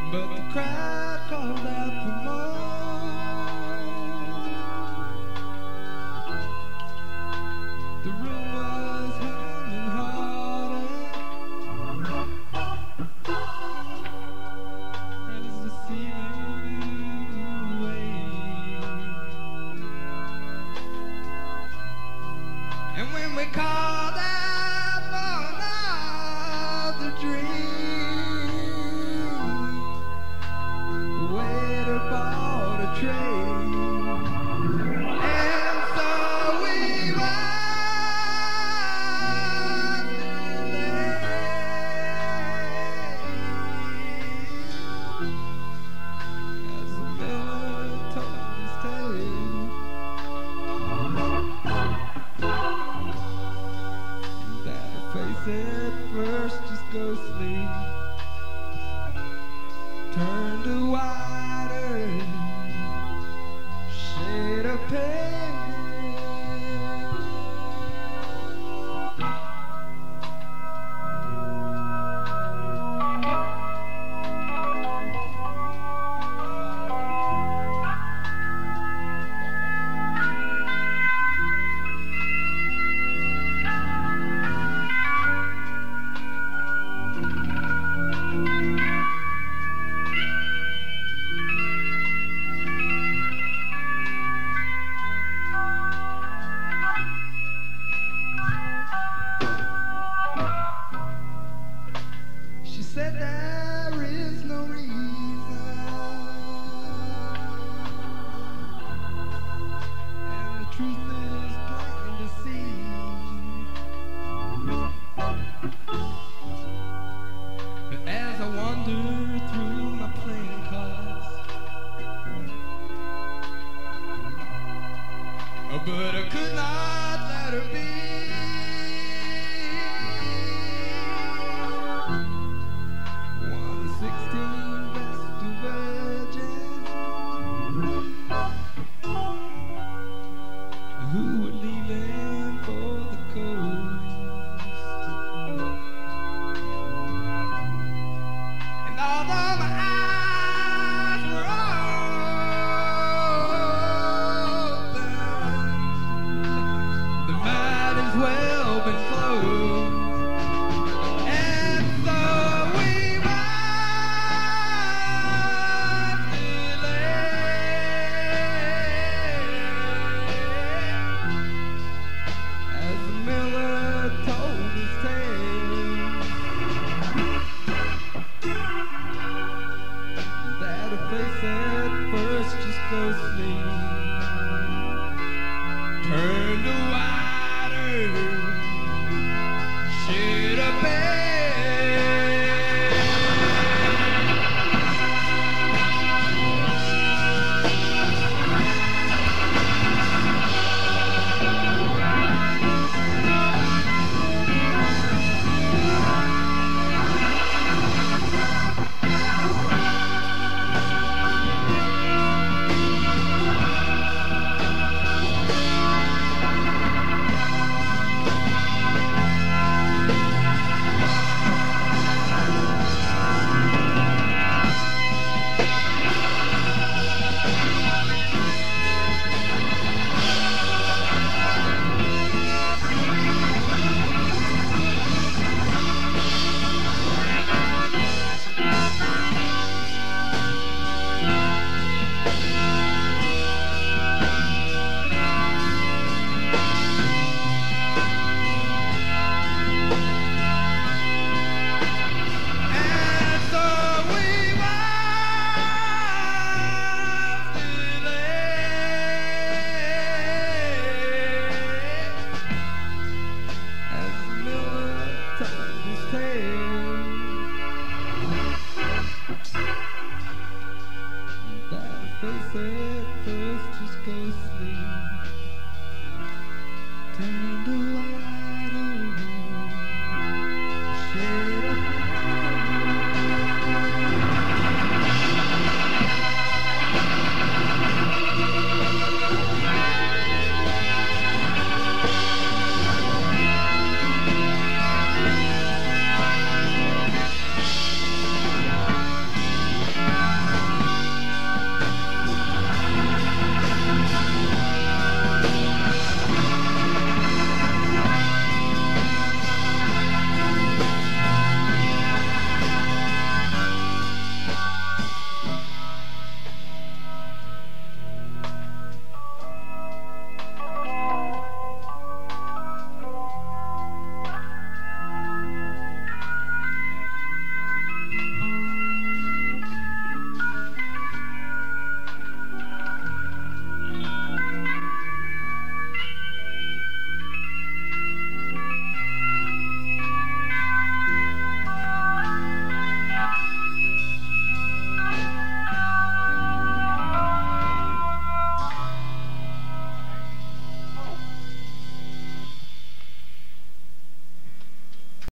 but the crowd called out for more. The room was humming harder as the ceiling blew away. And when we called out for another drink, the waiter bought a tray. And so we walked as the miller told his tale. That face at first just ghostly turned to whiter shade of pale. She said there is no reason, and the truth is plain to see. But as I wandered through my playing cards, but I could not let her be. Who were leaving for the coast. And although my eyes were open, they might as well been closed. And so we walked as the miller told his tale. That a face at first just ghostly